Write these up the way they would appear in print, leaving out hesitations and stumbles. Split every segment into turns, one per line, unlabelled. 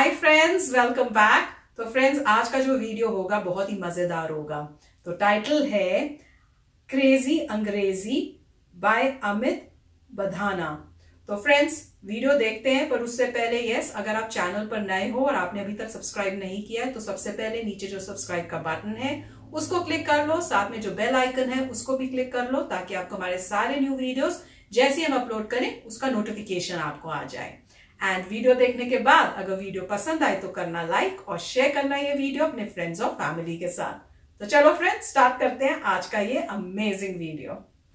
हाय friends, welcome back. तो friends, आज का जो वीडियो होगा बहुत ही मजेदार होगा। तो टाइटल है क्रेजी अंग्रेजी बाय अमित बधाना। तो फ्रेंड्स, वीडियो देखते हैं, पर उससे पहले अगर आप चैनल पर नए हो और आपने अभी तक सब्सक्राइब नहीं किया है तो सबसे पहले नीचे जो सब्सक्राइब का बटन है उसको क्लिक कर लो, साथ में जो बेल आइकन है उसको भी क्लिक कर लो ताकि आपको हमारे सारे न्यू वीडियोस जैसे हम अपलोड करें उसका नोटिफिकेशन आपको आ जाए। एंड वीडियो देखने के बाद अगर वीडियो पसंद आए तो करना लाइक और शेयर करना ये वीडियो अपने फ्रेंड्स और फैमिली के साथ। तो चलो फ्रेंड्स, स्टार्ट करते हैं आज का ये अमेजिंग वीडियो।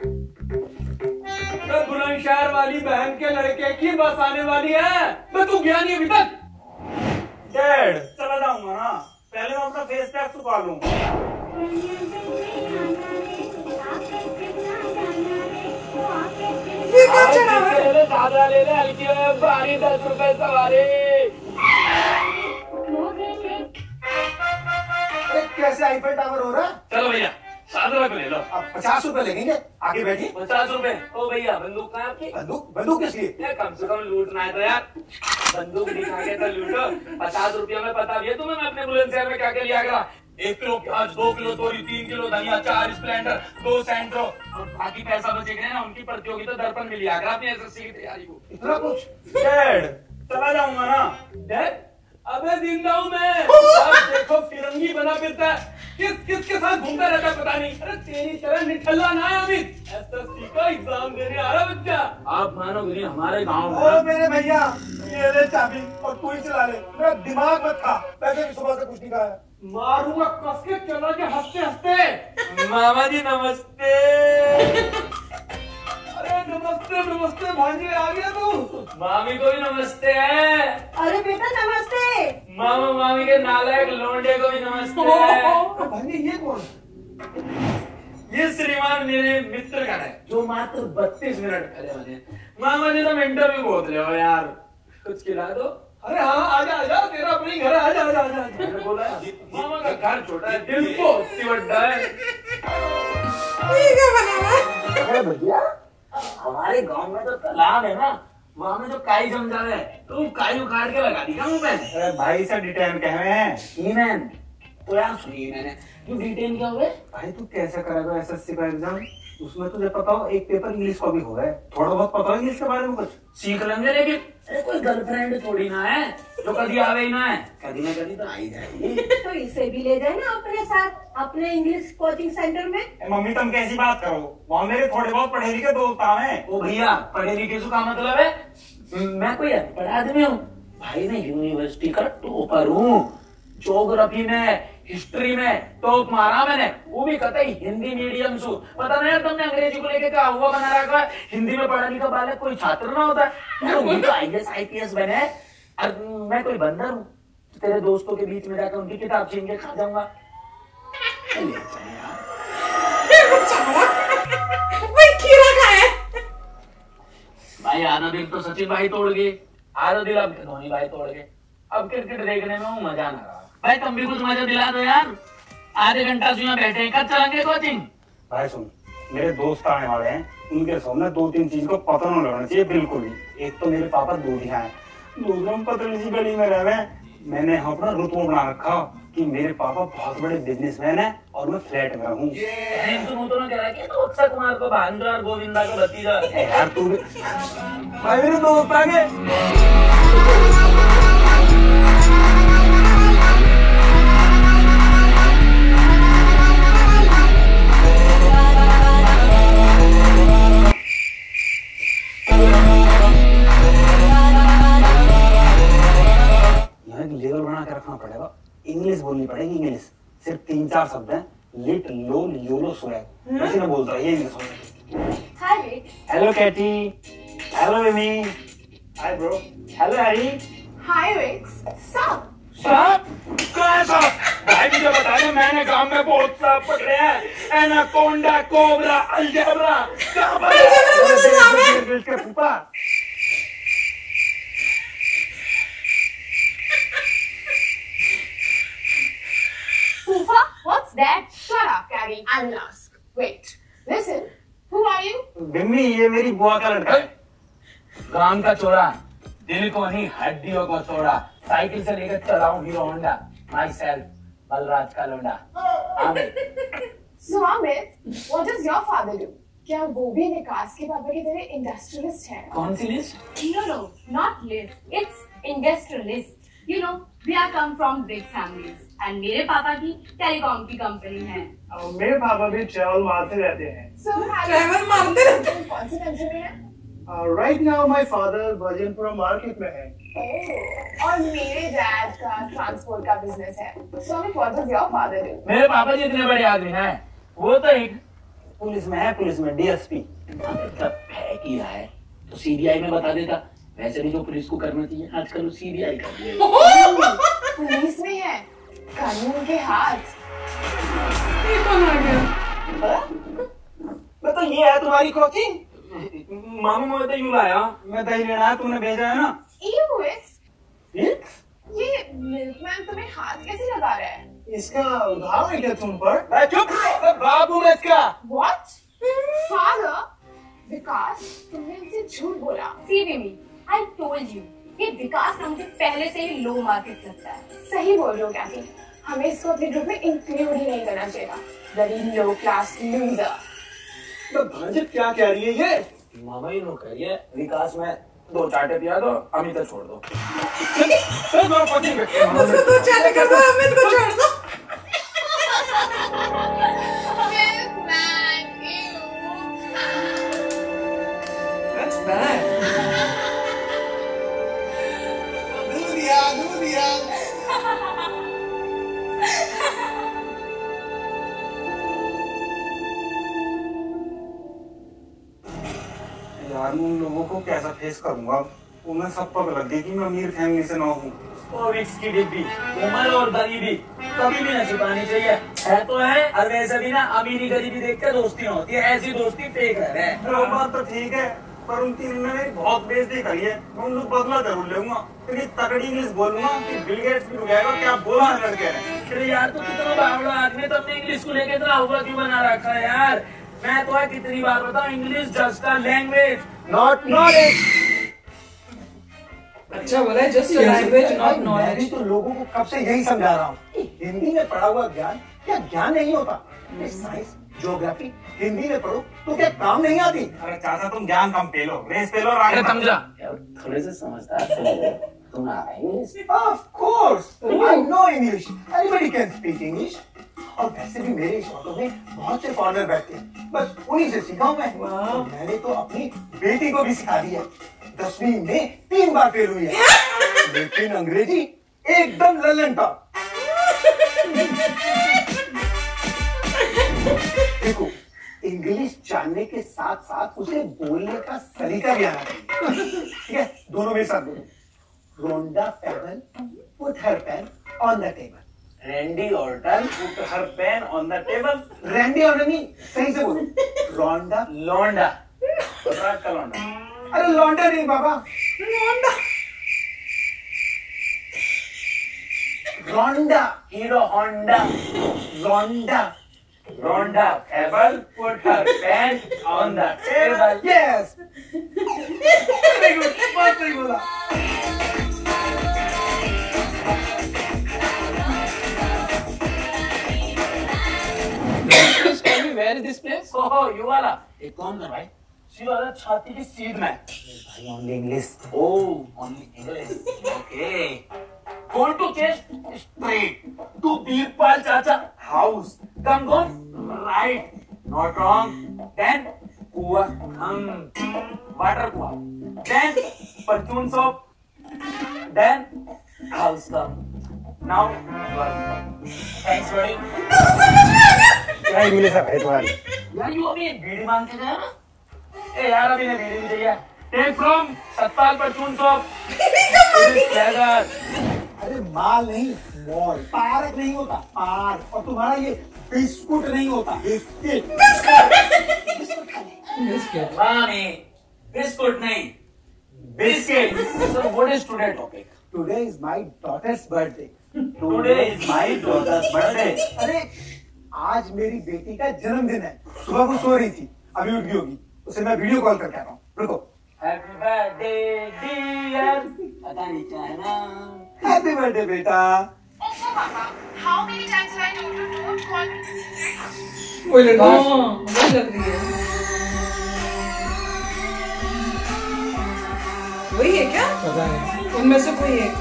बुलंदशहर वाली बहन के लड़के की बस आने वाली है। मैं तू गया नहीं अभी तक?
डैड, चला जाऊंगा ना, पहले मैं अपना फेस पैक सुखा लूं।
दादा ले ले हल्की भारी 10 रुपए सवारी।
कैसे आईफल टावर हो रहा है?
चलो भैया 7 रुपए ले लो।
अब 50 रुपए लगेंगे, आगे बैठिए।
50 रुपए? ओ भैया बंदूक कहाँ आपकी?
बंदूक किस लिए?
कम से कम लूटना है तो यार बंदूक दिखा के तो लूटो। 50 रुपया में पता भी है तुम्हें मैं अपने बुलंदशहर में क्या क्या लिया करा। 1 किलो प्याज, 2 किलो तोरी, 3 किलो धनिया, 4 स्प्लेंडर, 2 सेंट्रो और बाकी पैसा बचे गए ना उनकी प्रतियोगिता दर्पण में लिया करा अपनी एसएससी की तैयारी को।
इतना कुछ? डैड, चला जाऊंगा ना।
डैड, अबे जिंदा हूं मैं। अब देखो फिरंगी बना फिरता है, किसके साथ घूमता रहता पता नहीं। अरे तेरी तरह निठल्ला ना है अभी, एसएससी का एग्जाम देने आ रहा बच्चा। आप मानोगे नहीं, हमारे गांव में
मेरे भैया ये ले चाबी और तू ही चला ले, मेरा दिमाग मत खा। वैसे भी सुबह से कुछ नहीं खाया।
मारूंगा कस के, चला के हंसते हंसते। मामा जी नमस्ते। अरे नमस्ते नमस्ते भांजे, आ गया तू? मामी को भी नमस्ते है।
अरे बेटा नमस्ते।
मामा मामी के नालायक लोंडे को भी नमस्ते है।
भांजे ये कौन?
ये श्रीमान मेरे मित्र का है जो मात्र 32 मिनट पहले बने। मामा जी तुम इंटरव्यू बहुत ले हो यार, कुछ खिला दो। अरे हाँ आजा आजा, तेरा अपनी घर है, आजा आजा आजा। मैंने बोला मामा का घर छोटा है, दिल बहुत बड़ा है।
अरे भैया,
हमारे गांव में तो तालाब है ना, वहाँ में जो काई जम जावे तो काई उखाड़ के लगा दी क्या मुंह पे?
अरे भाई से डिटेन कहे हैं।
ईमैन तो यार सुनिए, मैंने क्यों डिटेन क्या हुए?
भाई तू कैसे करेगा एसएससी का एग्जाम? उसमें तुझे पता हो एक पेपर इंग्लिश का भी हो है, थोड़ा बहुत पता हो इंग्लिश के बारे में कुछ?
सीख लेंगे, लेकिन अरे कोई गर्लफ्रेंड थोड़ी ना है जो कभी आवे ही ना है, कभी ना कभी तो आ ही जाएगी।
तो इसे भी ले जाए ना अपने साथ अपने इंग्लिश कोचिंग सेंटर में।
मम्मी तुम कैसी बात करो, वहाँ मेरे थोड़े बहुत पढ़े लिखे दोस्त हैं।
ओ भैया, पढ़े लिखे से का मतलब है? मैं कोई अनपढ़ आदमी हूँ भाई, मैं यूनिवर्सिटी का टॉपर हूँ। ज्योग्राफी में, हिस्ट्री में टॉप मारा मैंने, वो भी कतई हिंदी मीडियम से। पता नहीं यार तुमने अंग्रेजी को लेके क्या हुआ बना रखा है? हिंदी में पढ़ा लिखा बालक कोई छात्र ना होता है, वही तो आईएएस आईपीएस बने। मैं कोई बंदर हूँ तेरे दोस्तों के बीच में जाकर उनकी किताब छीन के खा जाऊंगा? भाई आधा दिल तो सचिन भाई तोड़ गए, आधा दिल अब धोनी भाई तोड़ गए। अब क्रिकेट देखने में मजा ना रहा। भाई तुम भी कुछ मजा दिला दो यार, आधे घंटा से यहाँ बैठे, कब चलेंगे कोचिंग?
भाई सुन, मेरे दोस्त आने वाले हैं, उनके सामने 2-3 चीज को पता नहीं लगना चाहिए बिल्कुल भी। एक तो मेरे पापा दूधिया हैं, दूसरा पतली सी गली में रहे। मैंने यहाँ अपना रुतबा बना रखा कि मेरे पापा बहुत बड़े बिजनेसमैन हैं और मैं फ्लैट में रहूँ।
तो अक्षय कुमार को भांजा और गोविंदा को भतीजा
यार तू भाई, मेरे दोस्त आ गए। लेवल बना के रखना पड़ेगा, इंग्लिश बोलनी पड़ेगी। इंग्लिश सिर्फ 3-4 शब्द हैं, लिट लोन योलो स्वैग, वैसे मैं बोलता ये English.
Hi Vicks.
Hello Katy, hello Mimi, hi bro, hello Harry.
Hi Vicks. सांप।
सांप? कहाँ सांप? भाई मुझे बता दे, मैंने गांव में बहुत सांप पकड़े हैं, एनाकोंडा, कोबरा, अलजेब्रा। कहाँ पर?
Fufa, what's that? Shut up, Gabby. I'll ask. Wait. Listen. Who are you?
मिमी, ये मेरी बुआ का लड़का है।
गांव का चोरा, दिल को नहीं हड्डियों को तोड़ा, साइकिल से लेकर चलाऊं Hero Honda, myself Balraj का लोंडा Aamir.
So Amit, what does your father do? क्या वो भी विकास के पापा की तरह इंडस्ट्रियलिस्ट है?
कौन सी list?
No, not list. It's industrialist. You know, we are come from big families. And मेरे पापा की टेलीकॉम की कंपनी है।
मेरे पापा भी ट्रैवल मारते रहते हैं।
So
ट्रैवल मारते रहते हैं।
कौन सी कंट्री में है?
Right now my father वर्जिनपुरा मार्केट में है।
और मेरे डैड का ट्रांसपोर्ट का बिजनेस है। So Amit, what does your father do?
मेरे पापा जी इतने बड़े आदमी हैं, वो तो एक
पुलिस में है, पुलिस में डीएसपी।
जब है किया है तो सीबीआई में बता देता। वैसे भी जो पुलिस को करना चाहिए आजकल वो सीबीआई कर रही है।
पुलिस में है, कानून के हाथ।
ये कौन आ गया?
तो ये है तुम्हारी कोचिंग?
मामू मैं तो यूं लाया।
मैं दही लेना है, तुमने भेजा है ना?
Ew, ये मिल्कमैन तुम्हें हाथ कैसे लगा रहा है?
इसका उधार है क्या तुम पर?
चुप, बाप हूँ मैं इसका।
What? Father? विकास, तुमने उनसे झूठ बोला।
See Mimi, I told you, ये विकास ना मुझे पहले से ही लो मार्केट लगता है।
सही बोल रहे हो कैथी, हमें इसको अपने ग्रुप में इंक्लूड ही नहीं करना चाहिए। Very low class loser.
तो भांजे क्या कह रही है ये?
मामा ही नो करिए, विकास में 2 चाटे पिया दो, अमित को छोड़ दो।
उसको 2 चाटे कर दो, अमित को छोड़ दो। That's bad.
यार मैं उन लोगों को कैसा फेस करूंगा? उन्हें सब पता लग गई कि मैं अमीर फैमिली से ना हूँ।
और विक्स की डिब्बी, उम्र और गरीबी कभी भी न छिपानी चाहिए। है तो है, और वैसे भी ना अमीरी गरीबी देखकर दोस्ती ना होती है, ऐसी दोस्ती फेक है।
वो बात तो ठीक है, पर उन तीनों ने मेरी बहुत बेइज्जती करी है। मैं उनको बदला जरूर लूंगा। इतनी तगड़ी इंग्लिश बोलूंगा कि बिल गेट्स भी रुकेगा। क्या बोला है लड़के ने?
अरे यार तू कितना बावड़ा आदमी, तो अपने इंग्लिश को लेकर इतना हुआ क्यों बना रखा है यार? मैं तो कितनी बार बताऊं, English just a language not knowledge.
अच्छा बोला है, जस्ट लैंग्वेज नॉट
मैं
नॉलेज।
भी तो लोगों को कब से यही समझा रहा हूँ कि हिंदी में पढ़ा हुआ ज्ञान क्या ज्ञान नहीं होता। साइंस, ज्योग्राफी हिंदी में पढ़ो तो क्या काम नहीं आती?
अरे चाचा तुम ज्ञान कम पेलो, रेस पेलो और आगे
अरे समझा थोड़े से समझदार से तुम
Of course, I know English. Anybody can speak English. और वैसे भी मेरे इस ऑटो में बहुत से फॉरेनर बैठते हैं, बस उन्हीं से सीखा हूं मैं। और मैंने तो अपनी बेटी को भी सिखा दिया। 10वीं में 3 बार फेल हुई है, लेकिन अंग्रेजी एकदम ललन टॉप। देखो, इंग्लिश जानने के साथ साथ उसे बोलने का सलीका भी आना चाहिए। ठीक है, दोनों मेरे साथ बोलो। Rhonda Fable put her pen on the table.
Randy Orton put her pen on the table.
Randy Orton नहीं, सही से बोलो। Rhonda
लौंडा, बरात का लौंडा।
अरे लौंडा नहीं बाबा, Rhonda,
Hero Honda.
Rhonda.
Rhonda Fable put her pen on the table.
Yes. Very good, बहुत सही बोला।
Where is this place? Oh, you वाला। एक काम कर भाई, सी वाला छाती की सीध में।
भाई only English.
Oh, only English. Okay. Going to chest straight to Birpal Chacha house. Come go right, not wrong. Then Kua water Kua. Then perfume shop. Then house come. Now work. Thanks buddy.
क्या English है भाई तुम्हारी?
यार you अभी बीड़ी मांग के गया ना? ए यार अभी ने बीड़ी नहीं चाहिए। Take from सतपाल परचून शॉप।
अरे माल नहीं, मॉल। पार्क नहीं होता, पार्क। और तुम्हारा ये बिस्कुट नहीं होता, बिस्किट।
मामी, बिस्कुट नहीं, biscuit. So what is today topic?
Today is my daughter's birthday.
Today is my daughter's birthday.
अरे आज मेरी बेटी का जन्मदिन है। सुबह वो सो रही थी, अभी उठ गई होगी। उसे मैं वीडियो कॉल करके आ रहा हूँ। रुको।
Happy birthday dear, पता नहीं क्या है ना।
हैप्पी बर्थडे बेटा।
Also, Papa, how many times have I told you don't call me?
वही लग रही है। वही है क्या?
पता नहीं।
उनमें से कोई एक।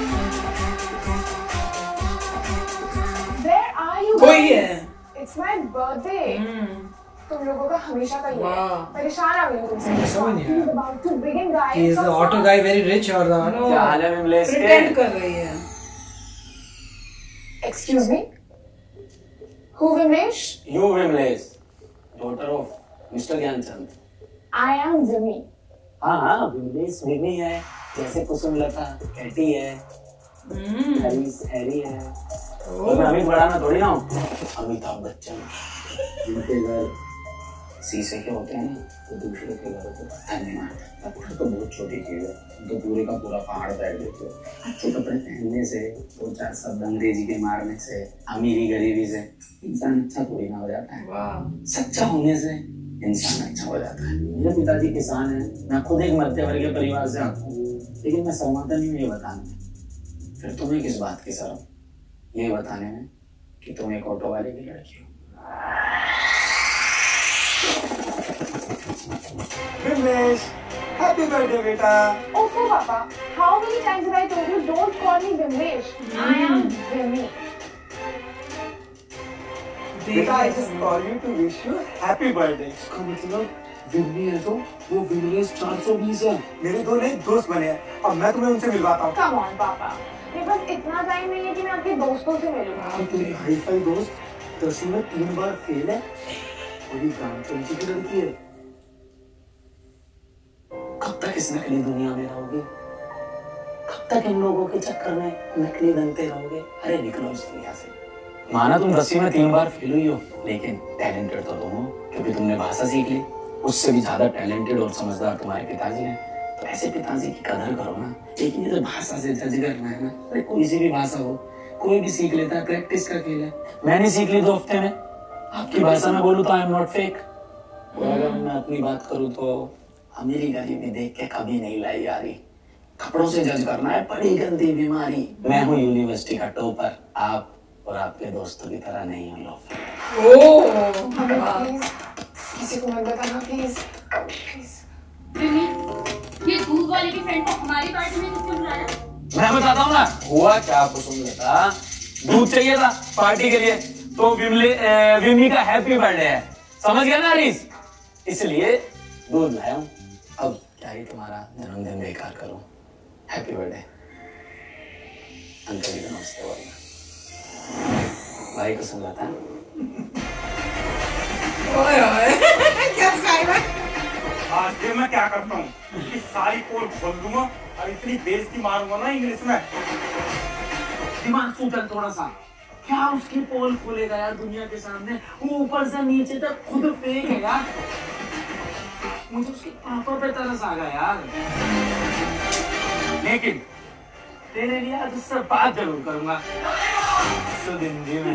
Where are you?
वही
guys?
है।
It's my birthday. तुम लोगों का हमेशा का ही है।
वाह।
परेशान आ गई हूँ तुमसे।
समझ नहीं
He's about to begin, guys.
He is the auto guy, very rich or the?
क्या हाल है विमलेश के?
प्रिटेंड कर रही है।
Excuse me? Who, Vimesh?
You Vimlesh, daughter of Mr. Gyanchand.
I am Vimy.
हाँ विमलेश विमी है, जैसे कुसुमलता कैटी है, हरीश हैरी है। तो मैं अमित बड़ाना थोड़ी ना हूँ, अमिताभ बच्चन। जिनके घर शीशे के होते हैं ना, तो दूसरे के घर होते हैं। धन्यवाद। पत्थर तो बहुत छोटी चीज है, तो पूरे का पूरा पहाड़ बैठ देते हो। अच्छे कपड़े पहनने से, दो चार शब्द अंग्रेजी के मारने से, अमीरी गरीबी से इंसान अच्छा थोड़ी ना हो जाता है। सच्चा होने से इंसान अच्छा हो जाता है। मेरे पिताजी किसान हैं, मैं खुद एक मध्यवर्गीय परिवार से आता हूँ, लेकिन मैं शर्माता नहीं हूँ ये बताने में। फिर तुम्हें किस बात की शर्म ये बताने में कि तुम एक ऑटो वाले की लड़की हो।
विमलेश, हैप्पी बर्थडे बेटा।
Also, Papa, how many times have I told you don't call me Vimesh? I am Vimy.
बेटा, I just call you to wish you happy birthday।
इसका मतलब विमी है तो वो विमलेश 420 है।
मेरे दो नए दोस्त बने हैं, अब मैं तुम्हें उनसे मिलवाता हूँ।
Come on, Papa. मेरे पास इतना टाइम नहीं है कि मैं आपके दोस्तों से मिलूंगा।
तेरी हाई फाई दोस्त 10वीं में 3 बार फेल है और ये ज्ञानचंद जी की लड़की है। कब तक इस नकली दुनिया में रहोगे? कब तक इन लोगों के चक्कर में नकली बनते रहोगे? अरे निकलो इस दुनिया से। माना तुम 10वीं में 3 बार फेल हुई हो, लेकिन टैलेंटेड तो तुम हो, क्योंकि तुमने भाषा सीख ली। उससे भी ज्यादा टैलेंटेड और समझदार तुम्हारे पिताजी हैं। तो ऐसे पिताजी की कदर करो ना। लेकिन ये तो भाषा से जज करना है ना। अरे कोई सी भी भाषा हो, कोई भी सीख लेता है, प्रैक्टिस का खेल है। मैंने सीख ली 2 हफ्ते में। आपकी भाषा में बोलूं तो आई एम नॉट फेक। अगर मैं अपनी बात करूं तो अमीरी गरीबी देख के कभी नहीं लाई जा रही। कपड़ों से जज करना है बड़ी गंदी बीमारी। मैं हूँ यूनिवर्सिटी का टॉपर, आप और आपके दोस्तों की तरह नहीं हूँ लोग।
प्लीज किसी को मत बताना, प्लीज प्लीज।
विमी, ये दूध वाले की फ्रेंड को हमारी पार्टी में किसने बुलाया?
मैं बताता हूँ ना हुआ क्या। कुसुमलता, दूध चाहिए था पार्टी के लिए, तो विमी का हैप्पी बर्थडे है, समझ गया ना हरीश? इसलिए दूध लाया हूँ। अब क्या ही तुम्हारा जन्मदिन बेकार करूँ। Happy birthday. अंकल जी का नमस्ते बोलना। भाई कुसुमलता।
क्या स्टाइल है?
आज फिर मैं क्या करता हूँ, इसकी सारी पोल खोल दूंगा और इतनी बेइज्जती मारूंगा ना इंग्लिश में।
दिमाग सूझल थोड़ा सा। क्या उसकी पोल खोलेगा यार दुनिया के सामने? वो ऊपर से नीचे तक खुद फेक है यार। मुझे उसके पापा पे तरस आ गया यार। लेकिन तेरे लिए आज उससे बात जरूर करूंगा। तो जिंदगी में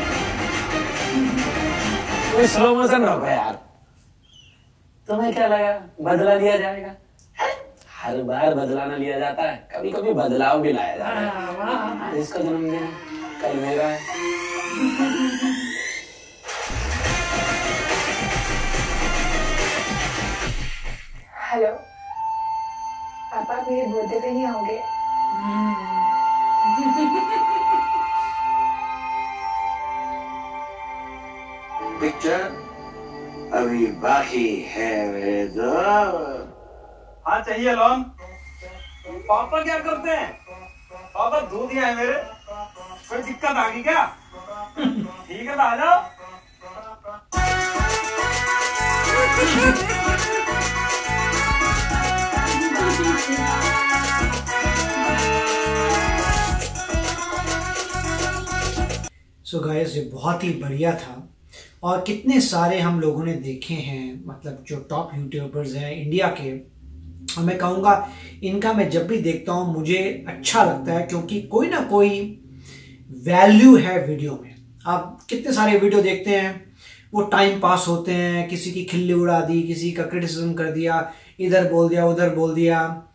कोई स्लो मोशन रखो यार। तुम्हें क्या लगा बदला लिया जाएगा? हर बार बदला ना लिया जाता है, कभी कभी बदलाव भी लाया जाता है। आज इसका जन्मदिन है, कल मेरा है।
हेलो पापा, मेरे बर्थडे पे नहीं आओगे?
पिक्चर अभी बाकी है मेरे दोस्त।
हाँ चाहिए लोन। पापा क्या करते हैं? पापा दूध ही है मेरे। कोई दिक्कत आ गई क्या? ठीक है तो आ जाओ।
सो गाइस, ये बहुत ही बढ़िया था और कितने सारे हम लोगों ने देखे हैं, मतलब जो टॉप यूट्यूबर्स हैं इंडिया के। और मैं कहूँगा इनका मैं जब भी देखता हूँ मुझे अच्छा लगता है, क्योंकि कोई ना कोई वैल्यू है वीडियो में। आप कितने सारे वीडियो देखते हैं, वो टाइम पास होते हैं, किसी की खिल्ली उड़ा दी, किसी का क्रिटिसिज्म कर दिया, इधर बोल दिया उधर बोल दिया,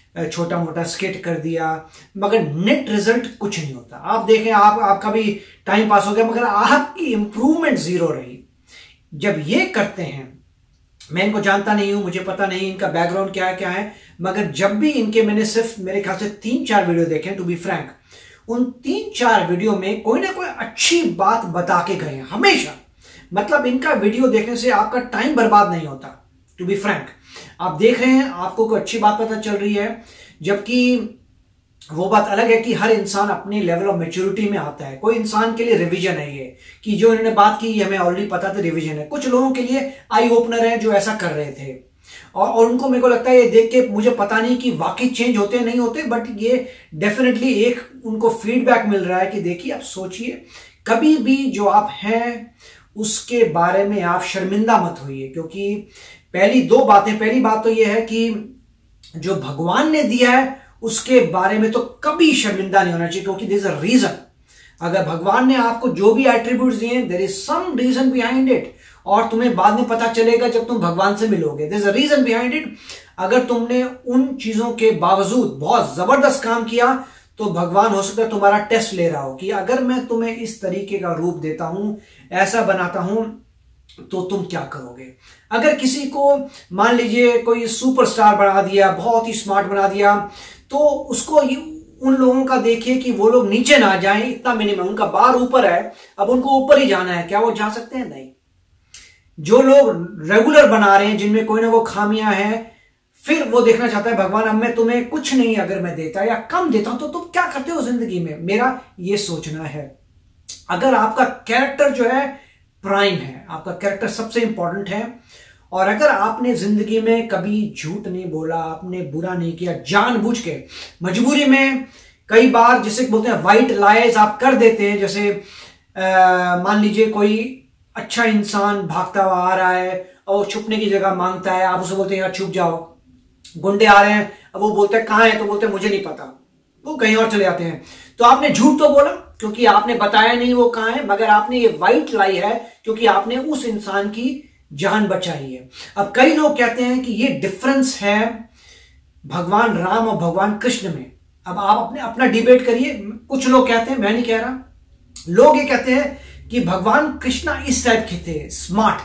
छोटा मोटा स्किट कर दिया, मगर नेट रिजल्ट कुछ नहीं होता। आप देखें, आपका भी टाइम पास हो गया मगर आपकी इंप्रूवमेंट जीरो रही। जब ये करते हैं, मैं इनको जानता नहीं हूं, मुझे पता नहीं इनका बैकग्राउंड क्या है, मगर जब भी इनके मैंने सिर्फ मेरे ख्याल से 3-4 वीडियो देखे, टू बी फ्रैंक, उन 3-4 वीडियो में कोई ना कोई अच्छी बात बता के गए हैं हमेशा। मतलब इनका वीडियो देखने से आपका टाइम बर्बाद नहीं होता। टू बी फ्रैंक, आप देख रहे हैं, आपको कोई अच्छी बात पता चल रही है, जबकि वो बात अलग है कि हर इंसान अपने लेवल ऑफ मैच्योरिटी में आता है। कोई इंसान के लिए रिवीजन है ये, कि जो इन्होंने बात की हमें ऑलरेडी पता था, रिवीजन है। कुछ लोगों के लिए आई ओपनर है जो ऐसा कर रहे थे, और उनको मेरे को लगता है ये देख के मुझे पता नहीं कि वाकई चेंज होते नहीं होते, बट ये डेफिनेटली एक उनको फीडबैक मिल रहा है कि देखिए आप सोचिए, कभी भी जो आप हैं उसके बारे में आप शर्मिंदा मत होइए। क्योंकि पहली बात तो ये है कि जो भगवान ने दिया है उसके बारे में तो कभी शर्मिंदा नहीं होना चाहिए, क्योंकि देयर इज अ रीजन। अगर भगवान ने आपको जो भी एट्रीब्यूट्स दिए, there is some reason behind it, और तुम्हें बाद में पता चलेगा जब तुम भगवान से मिलोगे। There is a reason behind it. अगर तुमने उन चीजों के बावजूद बहुत जबरदस्त काम किया तो भगवान हो सकता है तुम्हारा टेस्ट ले रहा हो कि अगर मैं तुम्हें इस तरीके का रूप देता हूं, ऐसा बनाता हूं, तो तुम क्या करोगे। अगर किसी को मान लीजिए कोई सुपरस्टार बना दिया, बहुत ही स्मार्ट बना दिया, तो उसको उन लोगों का देखिए कि वो लोग नीचे ना जाएं, इतना मिनिमम, उनका बार ऊपर है, अब उनको ऊपर ही जाना है, क्या वो जा सकते हैं? नहीं। जो लोग रेगुलर बना रहे हैं, जिनमें कोई ना कोई खामियां हैं, फिर वो देखना चाहता है भगवान अब मैं तुम्हें कुछ नहीं अगर मैं देता या कम देता हूं तो तुम क्या करते हो जिंदगी में। मेरा ये सोचना है, अगर आपका कैरेक्टर जो है प्राइम है, आपका कैरेक्टर सबसे इंपॉर्टेंट है, और अगर आपने जिंदगी में कभी झूठ नहीं बोला, आपने बुरा नहीं किया, जानबूझ के मजबूरी में, कई बार जिसे बोलते हैं व्हाइट लाइज आप कर देते हैं। जैसे मान लीजिए कोई अच्छा इंसान भागता हुआ आ रहा है और छुपने की जगह मांगता है, आप उसे बोलते हैं यार छुप जाओ। गुंडे आ रहे हैं, अब वो बोलते हैं कहां है, तो बोलते हैं मुझे नहीं पता, वो कहीं और चले जाते हैं। तो आपने झूठ तो बोला क्योंकि आपने बताया नहीं वो कहां है, मगर आपने ये व्हाइट लाई है क्योंकि आपने उस इंसान की जान बचाई है। अब कई लोग कहते हैं कि ये डिफरेंस है भगवान राम और भगवान कृष्ण में। अब आप अपना डिबेट करिए। कुछ लोग कहते हैं, मैं नहीं कह रहा, लोग ये कहते हैं कि भगवान कृष्णा इस टाइप के थे, स्मार्ट,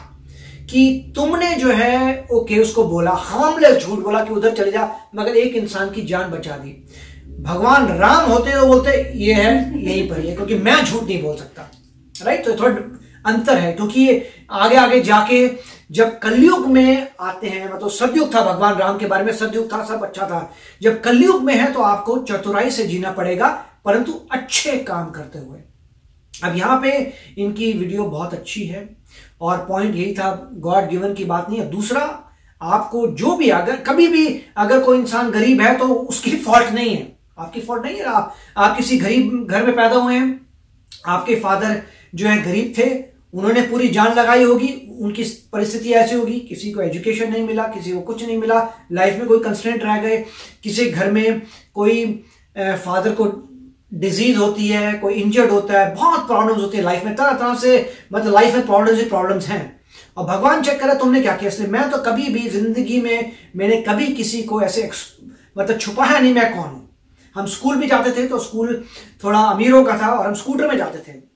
कि तुमने जो है ओके उसको बोला, हार्मलेस झूठ बोला कि उधर चले जा, मगर एक इंसान की जान बचा दी। भगवान राम होते तो बोलते ये है यहीं पर है, क्योंकि मैं झूठ नहीं बोल सकता, राइट। तो थोड़ा अंतर है, क्योंकि आगे आगे जाके जब कलयुग में आते हैं, मतलब सतयुग था भगवान राम के बारे में, सतयुग था, सब अच्छा था। जब कलयुग में है तो आपको चतुराई से जीना पड़ेगा, परंतु अच्छे काम करते हुए। अब यहां पे इनकी वीडियो बहुत अच्छी है और पॉइंट यही था, गॉड गिवन की बात नहीं है। दूसरा, आपको जो भी अगर कभी भी अगर कोई इंसान गरीब है तो उसकी फॉल्ट नहीं है, आपकी फॉल्ट नहीं है। आप किसी गरीब घर में पैदा हुए हैं, आपके फादर जो है गरीब थे, उन्होंने पूरी जान लगाई होगी, उनकी परिस्थिति ऐसी होगी, किसी को एजुकेशन नहीं मिला, किसी को कुछ नहीं मिला, लाइफ में कोई कंस्ट्रेंट रह गए, किसी घर में कोई फादर को डिजीज होती है, कोई इंजर्ड होता है, बहुत प्रॉब्लम्स होती है लाइफ में, तरह तरह से, मतलब लाइफ में प्रॉब्लम्स हैं। और भगवान चेक करे तुमने क्या किया। इसलिए मैं तो कभी भी जिंदगी में मैंने कभी किसी को ऐसे मतलब छुपाया नहीं मैं कौन हूं। हम स्कूल भी जाते थे तो स्कूल थोड़ा अमीरों का था और हम स्कूटर में जाते थे।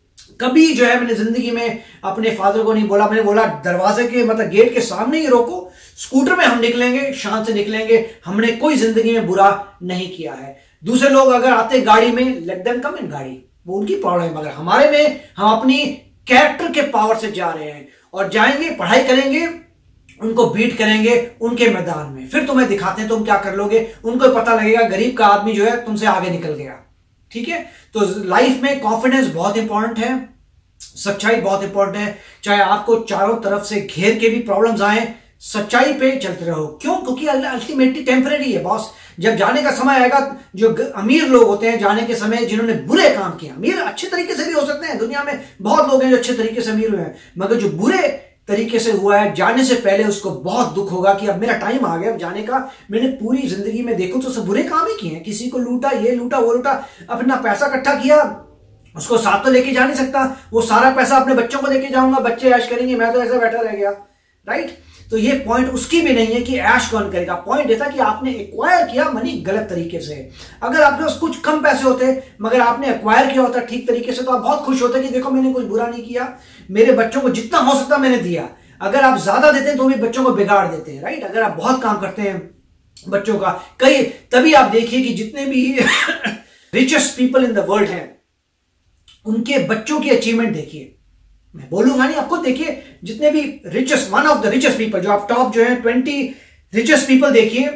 कभी जो है मैंने जिंदगी में अपने फादर को नहीं बोला, मैंने बोला दरवाजे के मतलब गेट के सामने ही रोको, स्कूटर में हम निकलेंगे, शांत से निकलेंगे, हमने कोई जिंदगी में बुरा नहीं किया है। दूसरे लोग अगर आते गाड़ी में, लेट देम कम इन गाड़ी, वो उनकी प्रॉब्लम है, मगर हमारे में हम अपनी कैरेक्टर के पावर से जा रहे हैं और जाएंगे, पढ़ाई करेंगे, उनको बीट करेंगे उनके मैदान में, फिर तुम्हें दिखाते हैं तुम क्या कर लोगे। उनको पता लगेगा गरीब का आदमी जो है तुमसे आगे निकल गया, ठीक है। तो लाइफ में कॉन्फिडेंस बहुत इंपॉर्टेंट है, सच्चाई बहुत इंपॉर्टेंट है। चाहे आपको चारों तरफ से घेर के भी प्रॉब्लम्स आए, सच्चाई पे चलते रहो। क्यों? क्योंकि अल्टीमेटली टेम्परेरी है बॉस। जब जाने का समय आएगा, जो अमीर लोग होते हैं जाने के समय जिन्होंने बुरे काम किए, अमीर अच्छे तरीके से भी हो सकते हैं, दुनिया में बहुत लोग हैं जो अच्छे तरीके से अमीर हुए हैं, मगर जो बुरे तरीके से हुआ है, जाने से पहले उसको बहुत दुख होगा कि अब मेरा टाइम आ गया अब जाने का, मैंने पूरी जिंदगी में देखो तो सब बुरे काम ही किए हैं, किसी को लूटा, ये लूटा, वो लूटा, अपना पैसा इकट्ठा किया, उसको साथ तो लेके जा नहीं सकता, वो सारा पैसा अपने बच्चों को लेके जाऊंगा, बच्चे ऐश करेंगे, मैं तो ऐसा बैठा रह गया, राइट। तो ये पॉइंट उसकी भी नहीं है कि ऐश कौन करेगा। पॉइंट ये था कि आपने एक्वायर किया मनी गलत तरीके से। अगर आपके पास कुछ कम पैसे होते मगर आपने एक्वायर किया होता ठीक तरीके से तो आप बहुत खुश होते कि देखो मैंने कुछ बुरा नहीं किया, मेरे बच्चों को जितना हो सकता मैंने दिया। अगर आप ज्यादा देते हैं तो भी बच्चों को बिगाड़ देते हैं, राइट। अगर आप बहुत काम करते हैं बच्चों का, कई तभी आप देखिए कि जितने भी richest people in the world हैं उनके बच्चों की अचीवमेंट देखिए। मैं बोलूंगा नहीं, आपको देखिए जितने भी richest, one of the richest people, जो आप टॉप जो है 20 रिचेस्ट पीपल देखिए,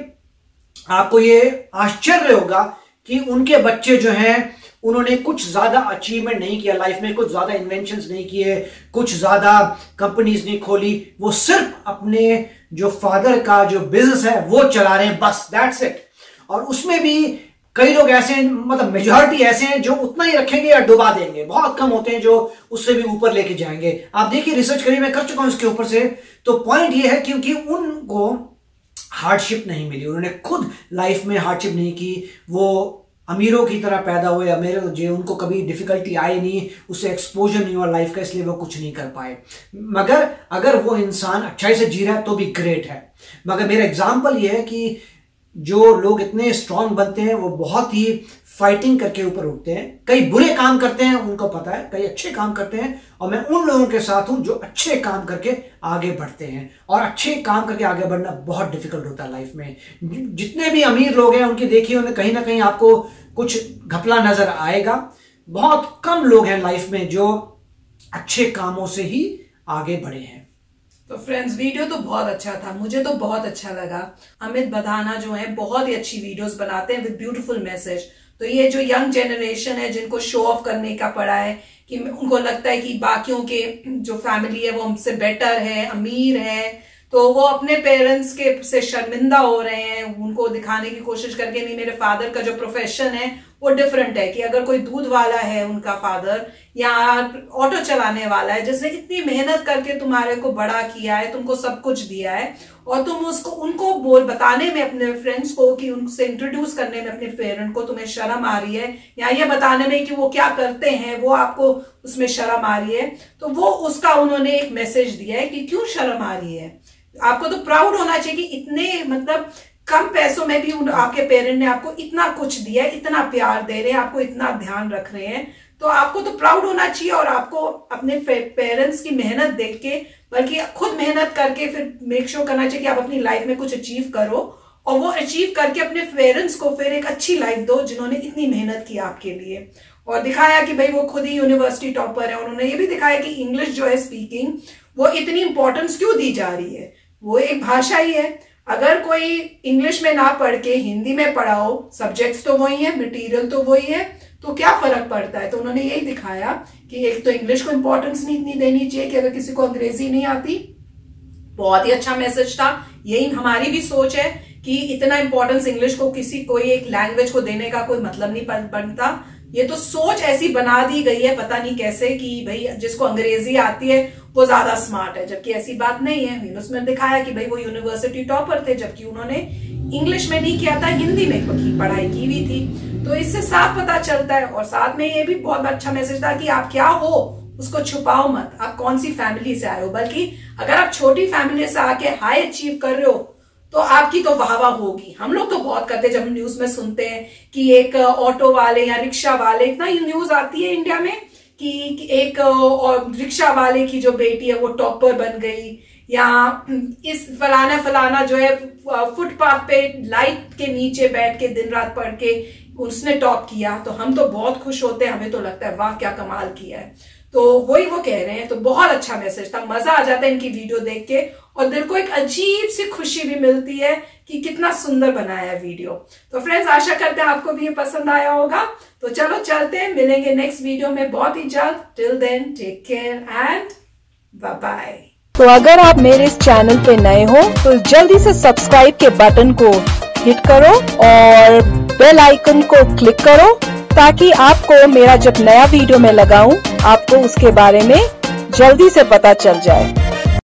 आपको ये आश्चर्य होगा कि उनके बच्चे जो हैं उन्होंने कुछ ज्यादा अचीवमेंट नहीं किया लाइफ में, कुछ ज्यादा इन्वेंशंस नहीं किए, कुछ ज्यादा कंपनीज नहीं खोली, वो सिर्फ अपने जो फादर का जो बिजनेस है वो चला रहे हैं, बस दैट्स इट। और उसमें भी कई लोग ऐसे हैं, मतलब मेजॉरिटी ऐसे हैं जो उतना ही रखेंगे या डुबा देंगे, बहुत कम होते हैं जो उससे भी ऊपर लेके जाएंगे। आप देखिए, रिसर्च करिए, मैं कर चुका हूं इसके ऊपर से। तो पॉइंट ये है क्योंकि उनको हार्डशिप नहीं मिली, उन्होंने खुद लाइफ में हार्डशिप नहीं की, वो अमीरों की तरह पैदा हुए, अमीर जो उनको कभी डिफिकल्टी आई नहीं, उससे एक्सपोजर नहीं हुआ लाइफ का, इसलिए वो कुछ नहीं कर पाए। मगर अगर वो इंसान अच्छाई से जी रहा है तो भी ग्रेट है। मगर मेरा एग्जाम्पल ये है कि जो लोग इतने स्ट्रांग बनते हैं वो बहुत ही फाइटिंग करके ऊपर उठते हैं। कई बुरे काम करते हैं, उनको पता है, कई अच्छे काम करते हैं, और मैं उन लोगों के साथ हूं जो अच्छे काम करके आगे बढ़ते हैं। और अच्छे काम करके आगे बढ़ना बहुत डिफिकल्ट होता है लाइफ में। जितने भी अमीर लोग हैं उनकी देखिए, उन्हें कहीं ना कहीं आपको कुछ घपला नजर आएगा। बहुत कम लोग हैं लाइफ में जो अच्छे कामों से ही आगे बढ़े हैं।
तो फ्रेंड्स, वीडियो तो बहुत अच्छा था, मुझे तो बहुत अच्छा लगा। अमित बधाना जो है बहुत ही अच्छी वीडियोस बनाते हैं विद ब्यूटीफुल मैसेज। तो ये जो यंग जनरेशन है जिनको शो ऑफ करने का पड़ा है, कि उनको लगता है कि बाकियों के जो फैमिली है वो हमसे बेटर है, अमीर है, तो वो अपने पेरेंट्स के से शर्मिंदा हो रहे हैं, उनको दिखाने की कोशिश करके, नहीं मेरे फादर का जो प्रोफेशन है वो डिफरेंट है। कि अगर कोई दूध वाला है उनका फादर, या ऑटो चलाने वाला है जिसने इतनी मेहनत करके तुम्हारे को बड़ा किया है, तुमको सब कुछ दिया है, और तुम उनको बताने में, अपने फ्रेंड्स को, कि उनसे इंट्रोड्यूस करने में अपने पेरेंट को तुम्हें शर्म आ रही है, या ये बताने में कि वो क्या करते हैं वो आपको उसमें शर्म आ रही है, तो वो उसका उन्होंने एक मैसेज दिया है कि क्यों शर्म आ रही है। आपको तो प्राउड होना चाहिए कि इतने, मतलब कम पैसों में भी आपके पेरेंट ने आपको इतना कुछ दिया है, इतना प्यार दे रहे हैं, आपको इतना ध्यान रख रहे हैं, तो आपको तो प्राउड होना चाहिए। और आपको अपने पेरेंट्स की मेहनत देख के, बल्कि खुद मेहनत करके फिर मेक श्योर करना चाहिए कि आप अपनी लाइफ में कुछ अचीव करो, और वो अचीव करके अपने पेरेंट्स को फिर एक अच्छी लाइफ दो जिन्होंने इतनी मेहनत की आपके लिए। और दिखाया कि भाई वो खुद ही यूनिवर्सिटी टॉपर है। उन्होंने ये भी दिखाया कि इंग्लिश जो है स्पीकिंग, वो इतनी इंपॉर्टेंस क्यों दी जा रही है। वो एक भाषा ही है, अगर कोई इंग्लिश में ना पढ़ के हिंदी में पढ़ाओ, सब्जेक्ट्स तो वही है, मटेरियल तो वही है, तो क्या फर्क पड़ता है। तो उन्होंने यही दिखाया कि एक तो इंग्लिश को इंपॉर्टेंस नहीं इतनी देनी चाहिए कि अगर किसी को अंग्रेजी नहीं आती। बहुत ही अच्छा मैसेज था। यही हमारी भी सोच है कि इतना इंपॉर्टेंस इंग्लिश को, किसी कोई एक लैंग्वेज को देने का कोई मतलब नहीं बनता। ये तो सोच ऐसी बना दी गई है, पता नहीं कैसे, कि भाई जिसको अंग्रेजी आती है वो ज्यादा स्मार्ट है, जबकि ऐसी बात नहीं है। उसमें दिखाया कि भाई वो यूनिवर्सिटी टॉपर थे, जबकि उन्होंने इंग्लिश में नहीं किया था, हिंदी में पढ़ाई की हुई थी। तो इससे साफ पता चलता है। और साथ में ये भी बहुत अच्छा मैसेज था कि आप क्या हो उसको छुपाओ मत, आप कौन सी फैमिली से आए हो। बल्कि अगर आप छोटी फैमिली से आके हाई अचीव कर रहे हो तो आपकी तो वाह वाह होगी। हम लोग तो बहुत करते हैं, जब हम न्यूज में सुनते हैं कि एक ऑटो वाले या रिक्शा वाले, इतना न्यूज आती है इंडिया में कि एक रिक्शा वाले की जो बेटी है वो टॉपर बन गई, या इस फलाना जो है फुटपाथ पे लाइट के नीचे बैठ के दिन रात पढ़ के उसने टॉप किया। तो हम तो बहुत खुश होते हैं, हमें तो लगता है वाह क्या कमाल किया है। तो वही वो कह रहे हैं। तो बहुत अच्छा मैसेज था, मजा आ जाता है इनकी वीडियो देख के, और दिल को एक अजीब सी खुशी भी मिलती है कि कितना सुंदर बनाया है वीडियो। तो फ्रेंड्स, आशा करते हैं आपको भी ये पसंद आया होगा। तो चलो चलते हैं, मिलेंगे नेक्स्ट वीडियो में बहुत ही जल्द। Till then take care and bye bye.
तो अगर आप मेरे इस चैनल पे नए हो तो जल्दी से सब्सक्राइब के बटन को हिट करो और बेल आइकन को क्लिक करो, ताकि आपको मेरा जब नया वीडियो मैं लगाऊं आपको उसके बारे में जल्दी से पता चल जाए।